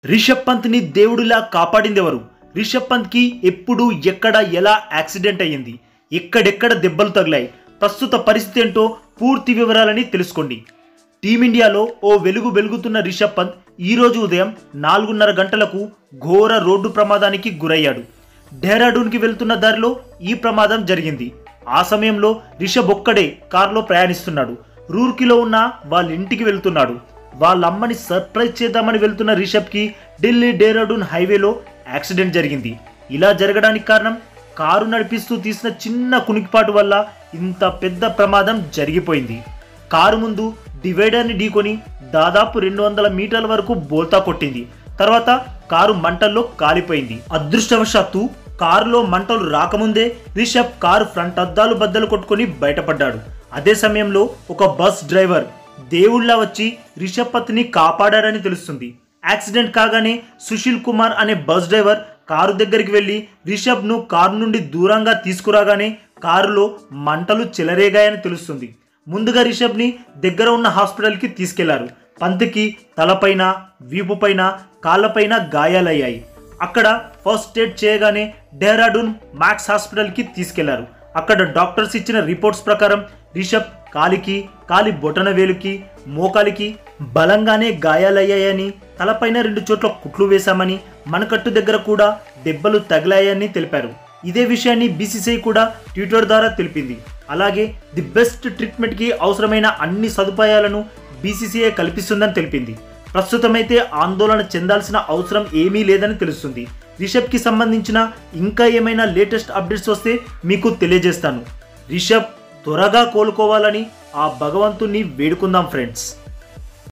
రిషబ్ పంత్ ని దేవుడిలా కాపాడింది ఎవరు? రిషబ్ పంత్ కి ఎప్పుడు ఎక్కడ ఎలా యాక్సిడెంట్ అయ్యింది, ఎక్కడెక్కడ దెబ్బలు తగిలాయి, ప్రస్తుత పరిస్థితి ఏంటో పూర్తి వివరాలని తెలుసుకోండి. టీమిండియాలో ఓ వెలుగు వెలుగుతున్న రిషబ్ పంత్ ఈరోజు ఉదయం 4:30 గంటలకు ఘోర రోడ్డు ప్రమాదానికి గురయ్యాడు. డెహ్రాడూన్కి వెళ్తున్న దారిలో ఈ ప్రమాదం జరిగింది. ఆ సమయంలో రిషబ్ ఒక్కడే కారులో ప్రయాణిస్తున్నాడు. రూర్కీలో ఉన్న వాళ్ళ ఇంటికి వెళ్తున్నాడు. వాళ్ళ అమ్మని సర్ప్రైజ్ చేద్దామని వెళ్తున్న రిషబ్కి ఢిల్లీ డెహ్రాడూన్ హైవేలో యాక్సిడెంట్ జరిగింది. ఇలా జరగడానికి కారణం కారు నడిపిస్తూ తీసిన చిన్న కునికిపాటు వల్ల ఇంత పెద్ద ప్రమాదం జరిగిపోయింది. కారు ముందు డివైడర్ని ఢీకొని దాదాపు 200 మీటర్ల వరకు బోల్తా కొట్టింది. తర్వాత కారు మంటల్లో కాలిపోయింది. అదృష్టవశాత్తు కారులో మంటలు రాకముందే రిషబ్ కారు ఫ్రంట్ అద్దాలు బద్దలు కొట్టుకొని బయటపడ్డాడు. అదే సమయంలో ఒక బస్ డ్రైవర్ దేవుళ్లా వచ్చి రిషబ్ పంత్ని కాపాడాడని తెలుస్తుంది. యాక్సిడెంట్ కాగానే సుశీల్ కుమార్ అనే బస్ డ్రైవర్ కారు దగ్గరికి వెళ్లి రిషబ్ను కారు నుండి దూరంగా తీసుకురాగానే కారులో మంటలు చెలరేగాయని తెలుస్తుంది. ముందుగా రిషబ్ని దగ్గర ఉన్న హాస్పిటల్కి తీసుకెళ్లారు. పంత్కి తలపైన, వీపుపైన, కాళ్ళపైన గాయాలయ్యాయి. అక్కడ ఫస్ట్ ఎయిడ్ చేయగానే డెహ్రాడూన్ మ్యాక్స్ హాస్పిటల్కి తీసుకెళ్లారు. అక్కడ డాక్టర్స్ ఇచ్చిన రిపోర్ట్స్ ప్రకారం రిషబ్ కాలి బొటన వేలుకి, మోకాలికి బలంగానే గాయాలయ్యాయని, తలపైన 2 చోట్ల కుట్లు వేశామని, మనకట్టు దగ్గర కూడా దెబ్బలు తగిలాయని తెలిపారు. ఇదే విషయాన్ని బీసీసీఐ కూడా ట్విట్టర్ ద్వారా తెలిపింది. అలాగే ది బెస్ట్ ట్రీట్మెంట్కి అవసరమైన అన్ని సదుపాయాలను బీసీసీఐ కల్పిస్తుందని తెలిపింది. ప్రస్తుతమైతే ఆందోళన చెందాల్సిన అవసరం ఏమీ లేదని తెలుస్తుంది. రిషబ్కి సంబంధించిన ఇంకా ఏమైనా లేటెస్ట్ అప్డేట్స్ వస్తే మీకు తెలియజేస్తాను. రిషబ్ త్వరగా కోలుకోవాలని ఆ భగవంతుణ్ణి వేడుకుందాం ఫ్రెండ్స్.